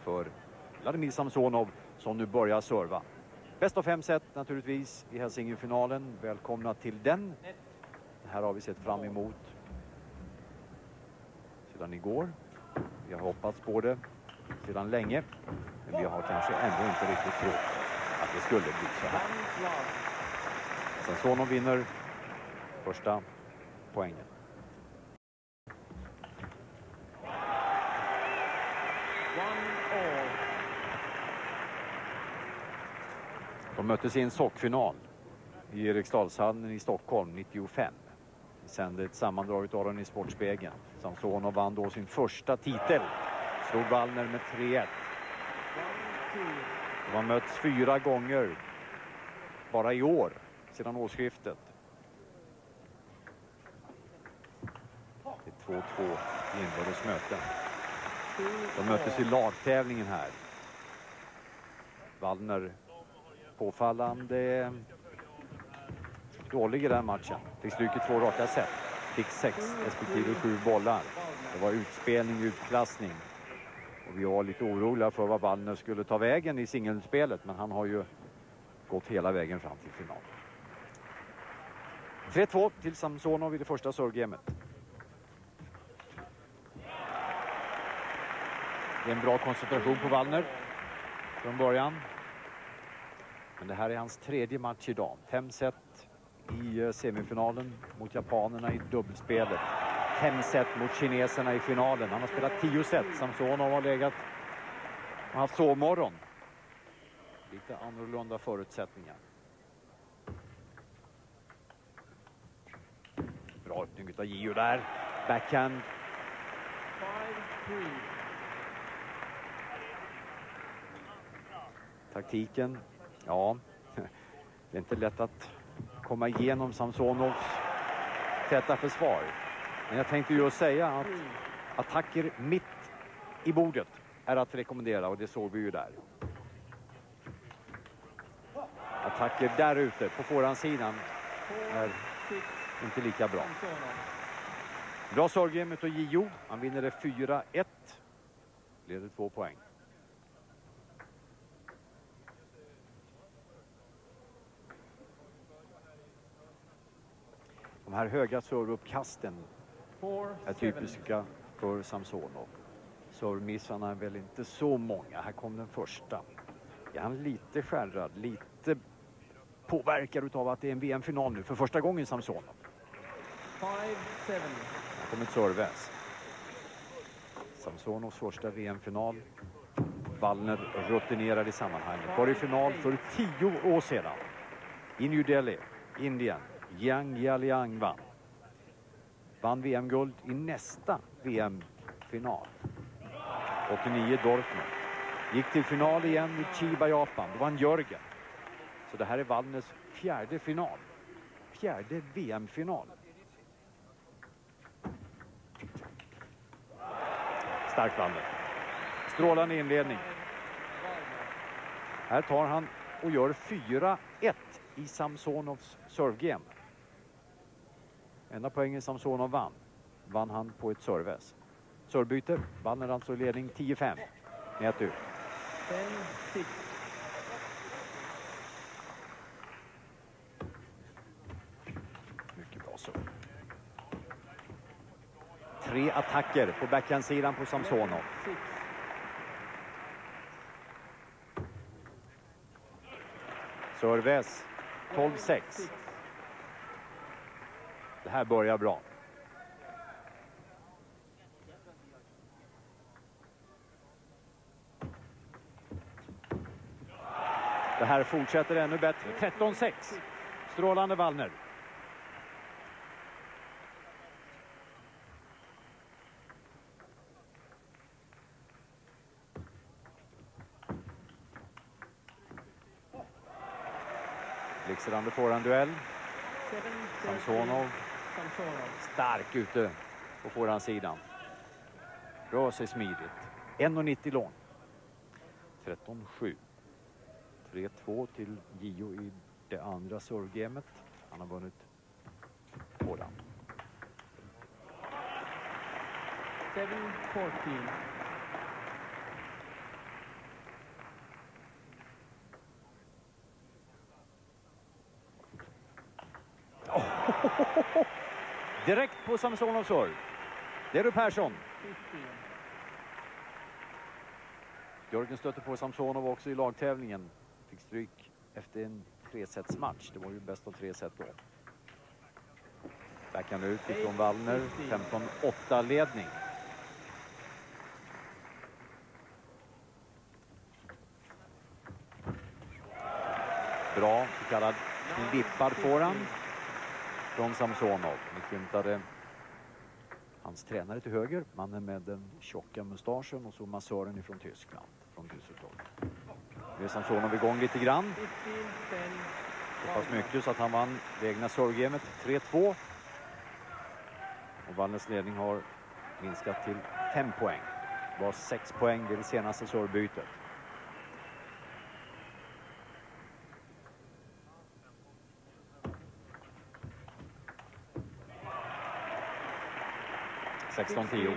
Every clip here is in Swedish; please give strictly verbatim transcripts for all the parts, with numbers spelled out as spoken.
för Vladimir Samsonov som nu börjar serva. Bäst av fem set naturligtvis i Helsingin-finalen. Välkomna till den. Det här har vi sett fram emot sedan igår. Vi har hoppats på det sedan länge. Men vi har kanske ändå inte riktigt trott att det skulle bli så här. Samsonov vinner första poängen. De möttes i en sockfinal i Eriksdalshallen i Stockholm nittiofem. Vi sände ett sammandrag av den i Sportspegeln. Samsonov vann då sin första titel. Slog Wallner med tre ett. De har mötts fyra gånger bara i år sedan årsskiftet. Det är två två i inbördes möten. De möttes i lagtävlingen här. Wallner påfallande dålig i den matchen. Fick stryk i två raka set. Fick sex respektive sju bollar. Det var utspelning, utklassning. Och vi var lite oroliga för vad Wallner skulle ta vägen i singelspelet. Men han har ju gått hela vägen fram till final. tre två till Samsonov i det första servegamet. Det är en bra koncentration på Wallner från början. Men det här är hans tredje match idag. Fem set i semifinalen mot japanerna i dubbelspelet. Fem set mot kineserna i finalen. Han har spelat tio set. Samsonov har legat och haft sovmorgon. Lite annorlunda förutsättningar. Bra öppning av Gio där. Backhand. Taktiken. Ja, det är inte lätt att komma igenom Samsonovs täta försvar. Men jag tänkte ju säga att attacker mitt i bordet är att rekommendera, och det såg vi ju där. Attacker där ute på forehandsidan är inte lika bra. Bra servegame utav Gio. Han vinner det fyra ett. Leder två poäng. De här höga servuppkasten är typiska för Samsonov. Servmissarna är väl inte så många. Här kom den första. Är han lite skärrad, lite påverkad av att det är en V M-final nu för första gången Samsonov. Här kommer ett serves. Samsonovs första V M-final. Wallner rutinerad i sammanhanget. Var i final för tio år sedan. I New Delhi, Indien. Yang Jialiang vann. Vann V M-guld i nästa V M-final. åttionio Dortmund. Gick till final igen i Chiba, Japan. Det var en Jörgen. Så det här är Wallners fjärde final. Fjärde V M-final. Stark Wallner. Strålande inledning. Här tar han och gör fyra ett i Samsonovs servegame. Enda poängen Samsonov vann. Vann han på ett serves. Servebyte. Wallner alltså i ledning tio fem. Nät ut. Mycket bra serve. Tre attacker på backhandsidan på Samsonov. Serves tolv sex. Det här börjar bra. Det här fortsätter ännu bättre. tretton sex. Strålande Wallner. Blixtrande forehandduell. Samsonov stark ute på forehandsidan. Rör sig smidigt. en nittio lång. tretton sju. tre två till Gio i det andra servegamet. Han har vunnit båda. Direkt på Samsonovs serve. Det är du Persson. Jörgen stötte på Samsonov också i lagtävlingen. Fick stryk efter en tresetsmatch. Det var ju bäst av tre set då. Backhand ut ifrån Wallner. femton åtta ledning. Bra så kallad klippad forehand från Samsonov. Nu skymtade hans tränare till höger. Mannen med den tjocka mustaschen och så massören ifrån Tyskland. Från Düsseldorf. Nu är Samsonov igång lite grann. Så pass mycket så att han vann det egna servegamet tre två. Och Wallners ledning har minskat till fem poäng. Det var sex poäng vid det senaste servebytet. sexton tio.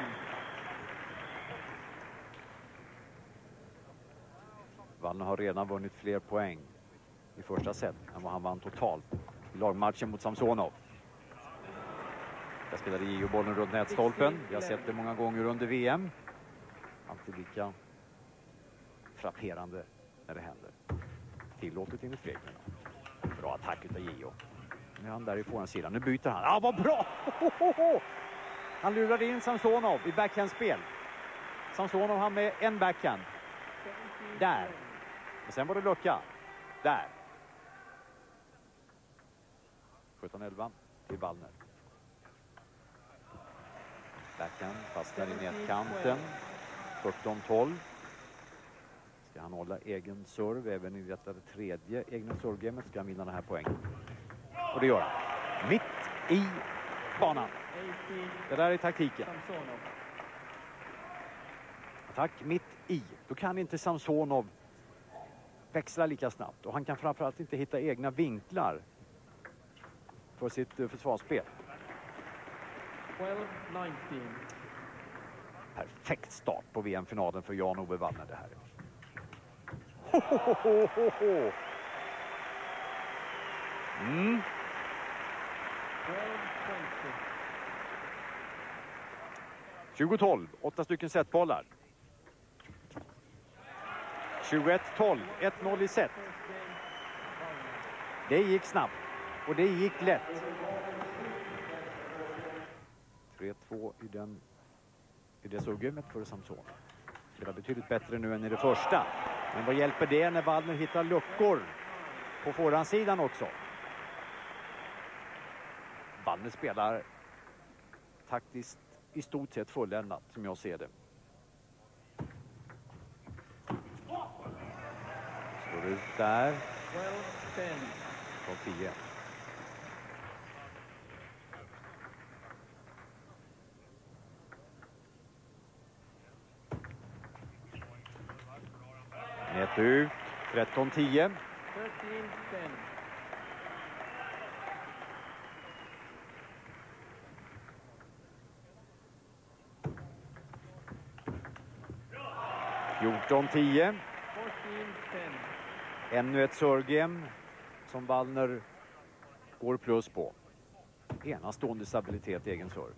Wallner har redan vunnit fler poäng i första set än vad han vann totalt i lagmatchen mot Samsonov. Där spelade Gio bollen runt nätstolpen. Vi har sett det många gånger under V M. Alltid lika frapperande när det händer. Tillåtet enligt reglerna. Bra attack utav Gio. Nu är han där i forehandsidan. Nu byter han. Ja, vad bra! Han lurade in Samsonov i backhandspel. Samsonov han med en backhand. Där. Och sen var det lucka. Där. sjutton elva till Wallner. Backhand fastnar i nätkanten. fjorton tolv. Ska han hålla egen serve även i detta tredje egna servegamet ska han vinna den här poängen. Och det gör han. Mitt i banan. Det där är taktiken. Attack mitt i. Då kan inte Samsonov växla lika snabbt. Och han kan framförallt inte hitta egna vinklar för sitt uh, försvarsspel. tolv nitton. Perfekt start på V M-finalen för Jan-Ove Wallner det här. Ho, ho, ho, ho, ho. Mm. tjugo tolv, åtta stycken setbollar. tjugoett tolv, ett noll i set. Det gick snabbt och det gick lätt. tre två i den i det servegamet för Samson. Spelar betydligt bättre nu än i det första. Men vad hjälper det när Wallner hittar luckor på forehandsidan också? Wallner spelar taktiskt i stort sett fulländat som jag ser det. Slår ut där. tolv tio. Nät ut. tretton tio. fjorton tio. Ännu ett servegame som Wallner går plus på. Enastående stabilitet i egen serve.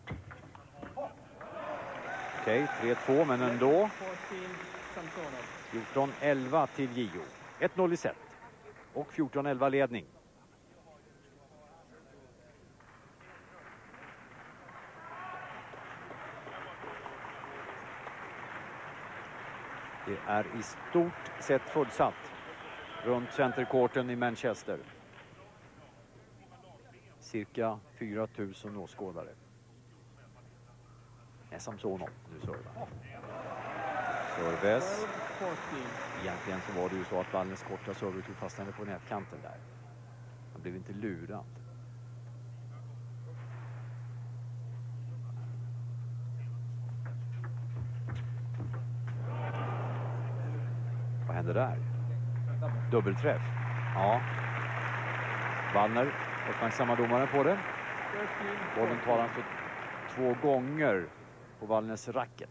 Okej, tre två men ändå. fjorton elva till Gio. ett noll i set. Och fjorton elva ledning. Det är i stort sett fullsatt runt centercourten i Manchester. Cirka fyra tusen åskådare. Det är Samsonov nu servar. Serves. Egentligen så var det ju så att Wallners korta server tog fastnade på nätkanten där. Han blev inte lurad. Vad händer där? Dubbelträff. Ja. Wallner uppmärksammar domaren på det. Bollen tar han för två gånger på Wallners racket.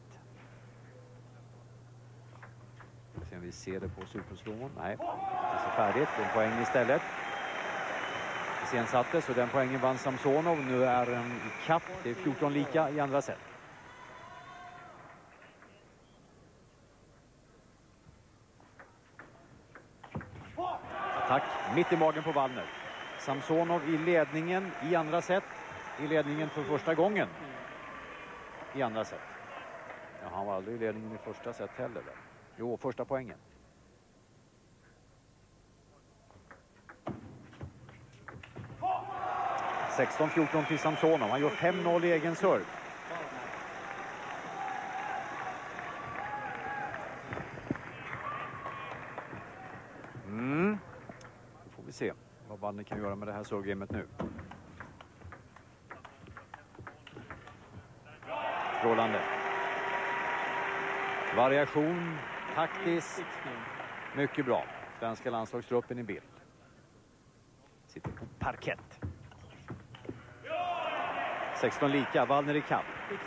Sen vi ser det på superslån. Nej, det är så färdigt. En poäng istället. iscensattes och den poängen vann Samsonov. Nu är den i kapp. Det är fjorton lika i andra set. Attack mitt i magen på Wallner. Samsonov i ledningen i andra set. I ledningen för första gången i andra set. Ja, han var aldrig i ledningen i första set heller. Väl? Jo, första poängen. sexton fjorton till Samsonov. Han gör fem noll i egen serv. Mm. Då får vi se vad Wallner kan göra med det här servgamet nu. Strålande. Variation, taktiskt. Mycket bra. Svenska landslagstruppen i bild. Sitter på parkett. sexton lika, Wallner i kapp.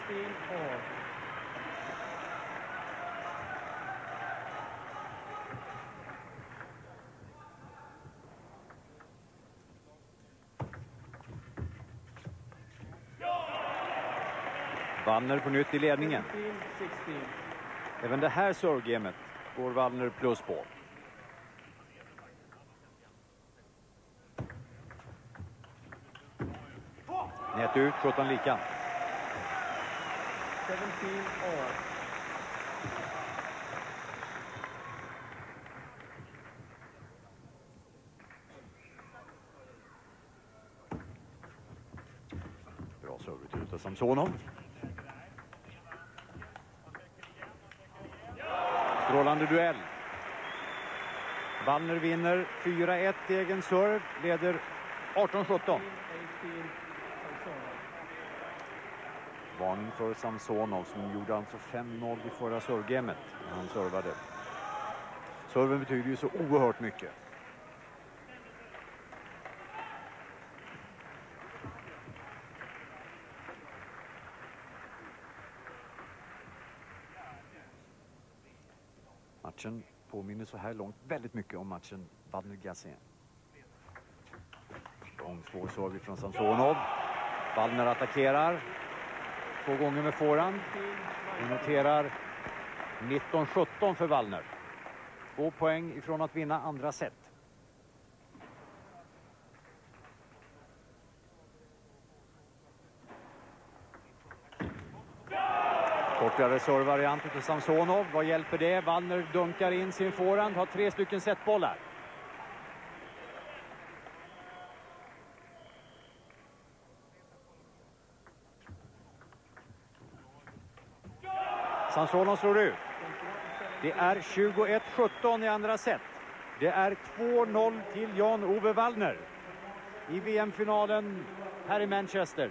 Wallner på nytt i ledningen. Även det här servegamet går Wallner plus på. Nät ut, sjutton lika. Bra servet ut av Samsonov. Strålande duell. Wallner vinner fyra ett i egen serv, leder arton sjutton. Varning för Samsonov som gjorde alltså fem noll i förra servgamet när han servade. Serven betyder ju så oerhört mycket. Matchen påminner så här långt väldigt mycket om matchen Wallner-Gasset. Lång svår serve från Samsonov. Wallner attackerar. Två gånger med forehand. Vi noterar nitton sjutton för Wallner. Två poäng ifrån att vinna andra set. Kortare servvariant till Samsonov. Vad hjälper det? Wallner dunkar in sin forehand. Har tre stycken setbollar. Samsonov slår ut. Det är tjugoett sjutton i andra set. Det är två noll till Jan-Ove Wallner i V M-finalen här i Manchester.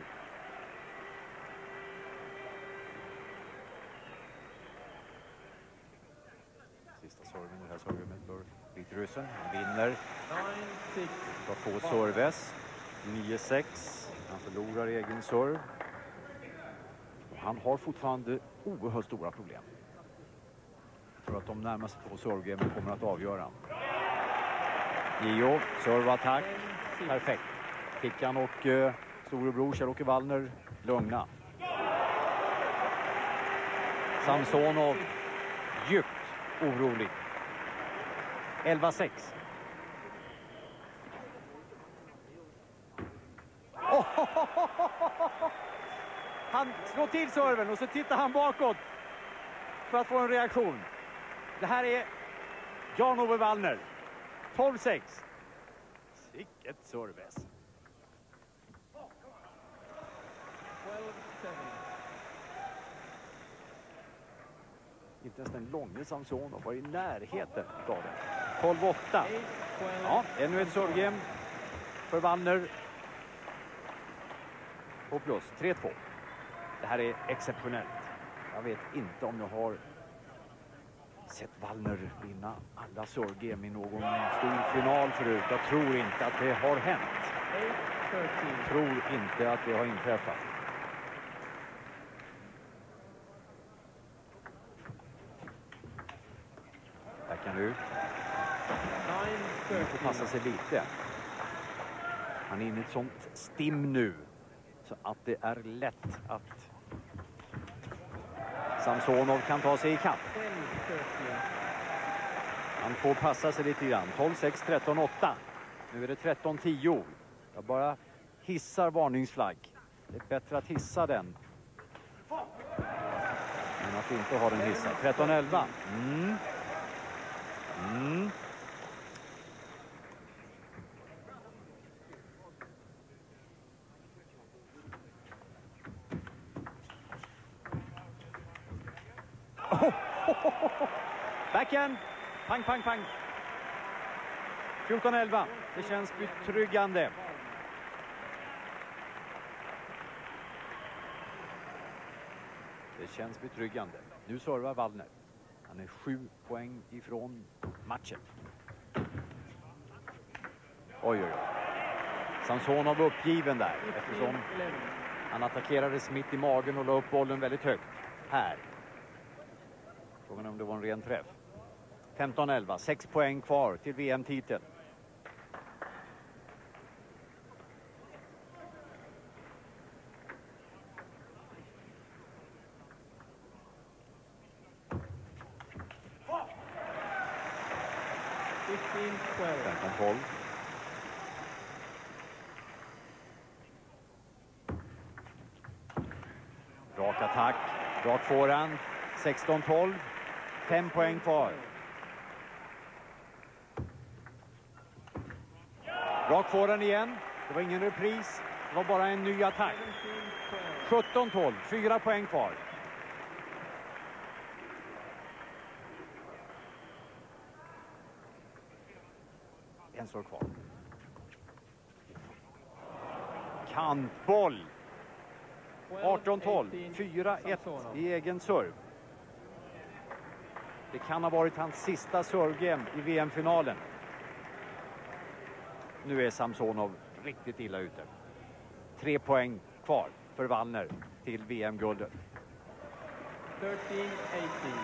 Sista serven i det här serven för vitryssen. Han vinner. Tar två serves. nio sex. Han förlorar egen serv. Och han har fortfarande oerhört stora problem. Jag tror att de närmaste två servegamen kommer att avgöra. Gio, servattack. Perfekt. Tickan och uh, storebror Kjell-Åke Wallner lugna. Samsonov djupt orolig. elva sex. Oh, oh, oh, oh. Han slår till serven och så tittar han bakåt för att få en reaktion. Det här är Jan-Ove Wallner. tolv sex. Vilket serves. Inte ens den långa Samsonov var i närheten av det. tolv åtta. Ja, ännu ett servegame för Wallner. På plus tre två. Det här är exceptionellt. Jag vet inte om jag har sett Wallner vinna alla servegame i någon stor final förut. Jag tror inte att det har hänt. Jag tror inte att det har inträffat. Där kan du. Du får passa sig lite. Han är inne i ett sånt stim nu så att det är lätt att Samsonov kan ta sig i kapp. Han får passa sig lite grann. tolv sex, tretton åtta. Nu är det tretton tio. Jag bara hissar varningsflagg. Det är bättre att hissa den än att inte ha den hissad. tretton elva. Mm. Mm. Oh, oh, oh, oh. Backhand. Pang, pang, pang. fjorton elva. Det känns betryggande. Det känns betryggande. Nu servar Wallner. Han är sju poäng ifrån matchen. Oj, oj, oj. Samsonov uppgiven där eftersom han attackerade Smith i magen och la upp bollen väldigt högt. Här. Frågan är om det var en ren träff. femton elva, sex poäng kvar till V M-titeln. femton tolv. Rak attack, rak forehand. sexton tolv. fem poäng kvar. Rak forehand igen. Det var ingen repris. Det var bara en ny attack. sjutton tolv. fyra poäng kvar. En står kvar. Kantboll. arton tolv. fyra ett i egen serv. Det kan ha varit hans sista servegame i V M-finalen. Nu är Samsonov riktigt illa ute. Tre poäng kvar för Wallner till V M-guldet. tretton arton.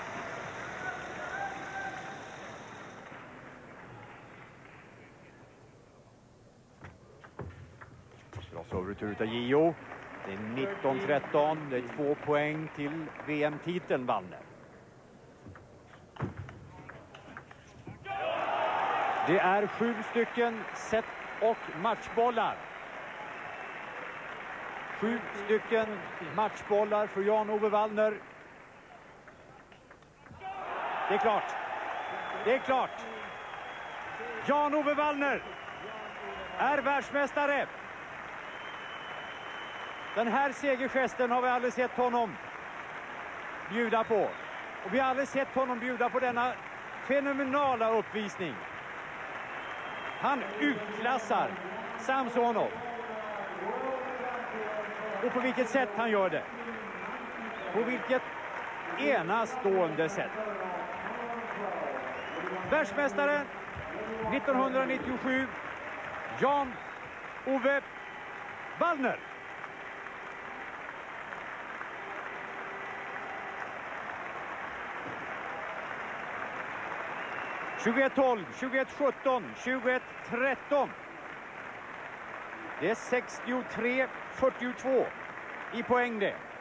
Bra servretur utav Gio. Det är nitton tretton. Det är två poäng till V M-titeln Wallner. Det är sju stycken set och matchbollar. Sju stycken matchbollar för Jan-Ove Wallner. Det är klart. Det är klart. Jan-Ove Wallner är världsmästare. Den här segergesten har vi aldrig sett honom bjuda på. Och vi har aldrig sett honom bjuda på denna fenomenala uppvisning. Han utklassar Samsonov. Och på vilket sätt han gör det. På vilket enastående sätt. Världsmästare nittonhundranittiosju. Jan-Ove Wallner. tjugoett tolv, tjugoett sjutton, tjugoett tretton. Det är sextiotre fyrtiotvå i poäng det.